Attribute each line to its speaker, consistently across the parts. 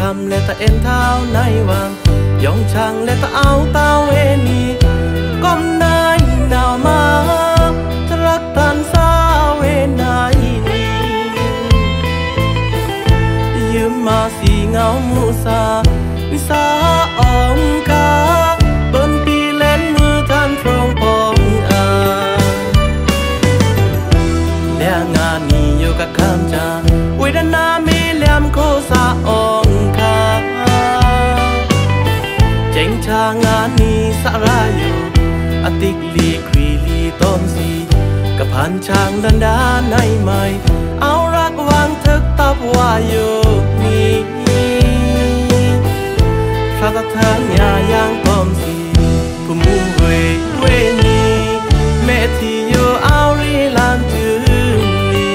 Speaker 1: ำและตะเอ็นเท้าในวังยองช่างและตะเอาเต้าเอนีก้มนายหนาวมาจะรักตันสาวเวนายนียืมมาสีเงามูซาวิสาอองกาบนปีเล่นมือท่านโปรงปองและงานนี้อยู่กับคำจาวิดานามีเหลี่ยมโคสาอองคาเจ๋งชางานนี้สาราอยู่อติกลีควีลีต้มสีกับพันช่างดันดาในใหม่เอารักวางทึกตับว่าอยู่นี่พระตะเถิงยายังต้มสีผู้มูเวนีแม่ที่อยู่เอารีลานจืนลี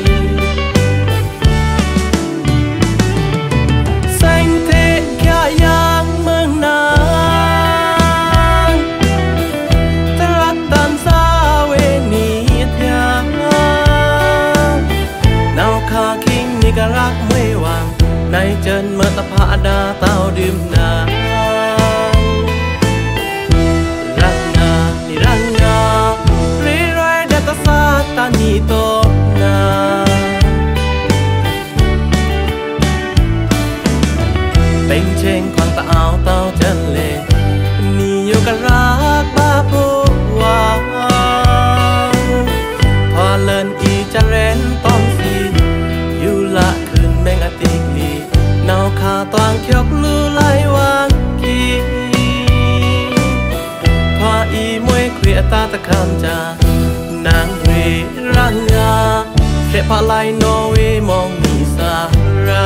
Speaker 1: แสงเทแค่ยังเมืองนางจะรักตันสาเวนีเทียงเนาคาคิงนี่ก็รักไม่วางในเจินเมื่อตะพาดาเต้าดื่มนารักงานี่รักงารีไรเดตสาตานีโตนาเป็นเชงควางตะเอาเต้าเจินเลนี่อยู่กับรักบ้าผู้วางพอเลินอีจะเรนต้อมสีอยู่ละคืนแมงอติกลีเนาคาตวางเขียวลือไหลวางกีพออีมวยเขวียตาตะคำจานางเวรังงาเสพาไลโนเวมองมีสารา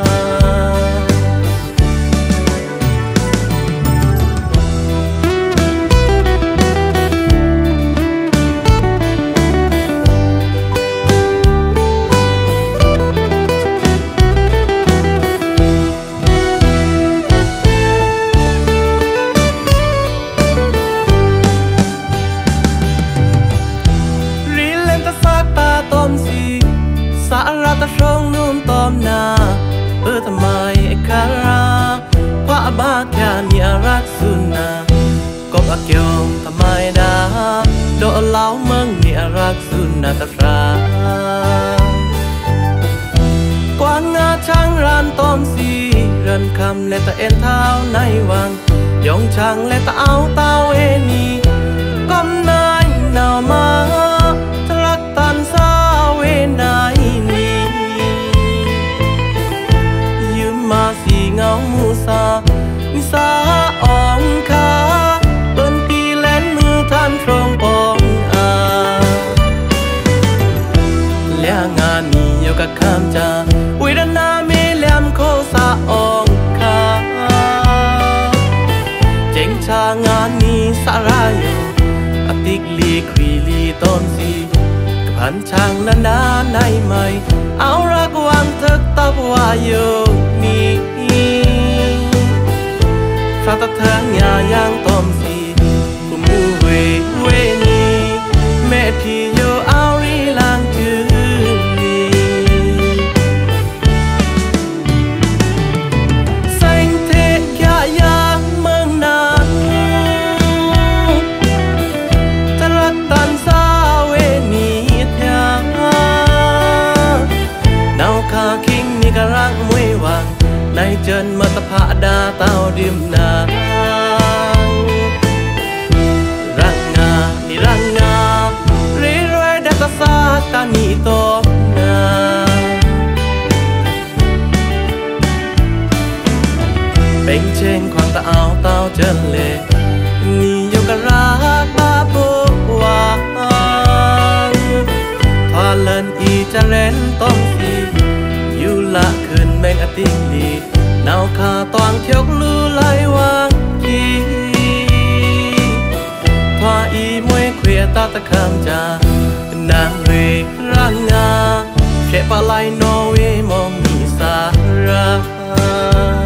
Speaker 1: สาระตะชงนุ่มตอมนาทำไมคาราพระบาแค่นี้รักสุนาก็บเกี่ยวทำไมดาโดนเล่าเมืองนี่รักสุนาตะรากวางงาช้างรันตอมสีเรินคำและตะเอ็นเท้าในวังยองช่างและตะเอาเต้าเอนีก้มนายหนาวมาจะรักตันสาเวนายนียืมมาสีเงามูซาวิสาอองคาบนปีเล่นมือท่านโปรงปองและงานนี้อยู่กับคำจาวิดานามีเหลี่ยมโคสาอองคาเจ๋งชางานนี้สาราอยู่อติกลีควีลีต้มสีกับพันช่างนันดาในใหม่เอารักวางทึกตับว่าอยู่นี่พระตะเถิงยายังต้มสีผู้มูเวนีแม่ที่อยู่เอารีลางจืนลีแสงเทแค่ยังเมืองนางจะรักตันสาเวนีเทียงเนาคาคิงนี่ก็รักมวยวางในเจินเมื่อตะพาดาเต้าดื่มนารักงานี่รักงารีไรเดตสาตานีโตนาเป็นเชงควางตะเอาเต้าเจินเลนี่อยู่กับรักบ้าผู้วางพอเลินอีจะเรนต้มสีอยู่ละคืนแมงอติกลีเนาคาตวางเขียวลือไหลวางกีพออีมวยเขวียตาตะคำจานางเวรังงาเสพาไลโนเวมองมีสารา